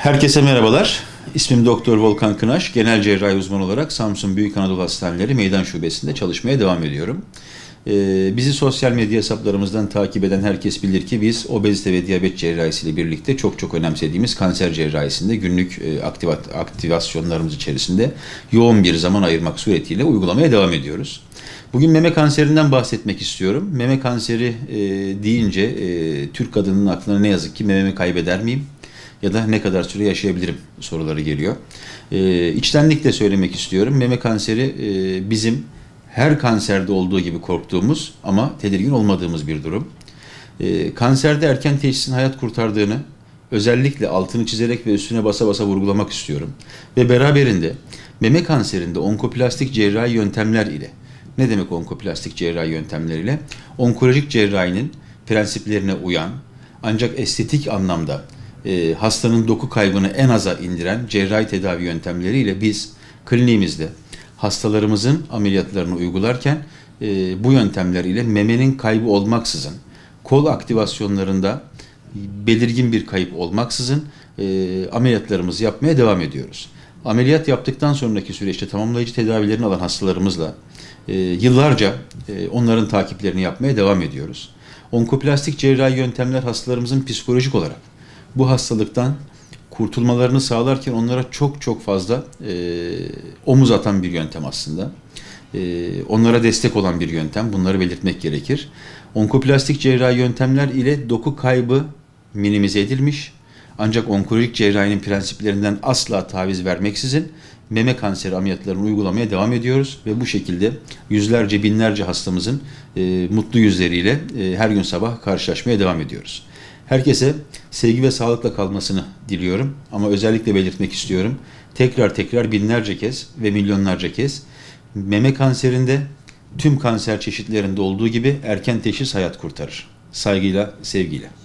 Herkese merhabalar. İsmim Doktor Volkan Kınaş. Genel cerrahi uzmanı olarak Samsun Büyük Anadolu Hastaneleri Meydan Şubesi'nde çalışmaya devam ediyorum. Bizi sosyal medya hesaplarımızdan takip eden herkes bilir ki biz obezite ve diyabet cerrahisiyle birlikte çok önemsediğimiz kanser cerrahisinde günlük aktivasyonlarımız içerisinde yoğun bir zaman ayırmak suretiyle uygulamaya devam ediyoruz. Bugün meme kanserinden bahsetmek istiyorum. Meme kanseri deyince Türk kadının aklına ne yazık ki mememi kaybeder miyim? Ya da ne kadar süre yaşayabilirim soruları geliyor. İçtenlikle söylemek istiyorum. Meme kanseri bizim her kanserde olduğu gibi korktuğumuz ama tedirgin olmadığımız bir durum. Kanserde erken teşhisin hayat kurtardığını özellikle altını çizerek ve üstüne basa basa vurgulamak istiyorum. Ve beraberinde meme kanserinde onkoplastik cerrahi yöntemler ile, ne demek onkoplastik cerrahi yöntemler ile? Onkolojik cerrahinin prensiplerine uyan ancak estetik anlamda hastanın doku kaybını en aza indiren cerrahi tedavi yöntemleriyle biz kliniğimizde hastalarımızın ameliyatlarını uygularken bu yöntemler ile memenin kaybı olmaksızın, kol aktivasyonlarında belirgin bir kayıp olmaksızın ameliyatlarımızı yapmaya devam ediyoruz. Ameliyat yaptıktan sonraki süreçte tamamlayıcı tedavilerini alan hastalarımızla yıllarca onların takiplerini yapmaya devam ediyoruz. Onkoplastik cerrahi yöntemler hastalarımızın psikolojik olarak bu hastalıktan kurtulmalarını sağlarken onlara çok fazla omuz atan bir yöntem aslında. Onlara destek olan bir yöntem. Bunları belirtmek gerekir. Onkoplastik cerrahi yöntemler ile doku kaybı minimize edilmiş. Ancak onkolojik cerrahinin prensiplerinden asla taviz vermeksizin meme kanseri ameliyatlarını uygulamaya devam ediyoruz. Ve bu şekilde yüzlerce binlerce hastamızın mutlu yüzleriyle her gün sabah karşılaşmaya devam ediyoruz. Herkese sevgi ve sağlıkla kalmasını diliyorum ama özellikle belirtmek istiyorum. Tekrar binlerce kez ve milyonlarca kez meme kanserinde tüm kanser çeşitlerinde olduğu gibi erken teşhis hayat kurtarır. Saygıyla, sevgiyle.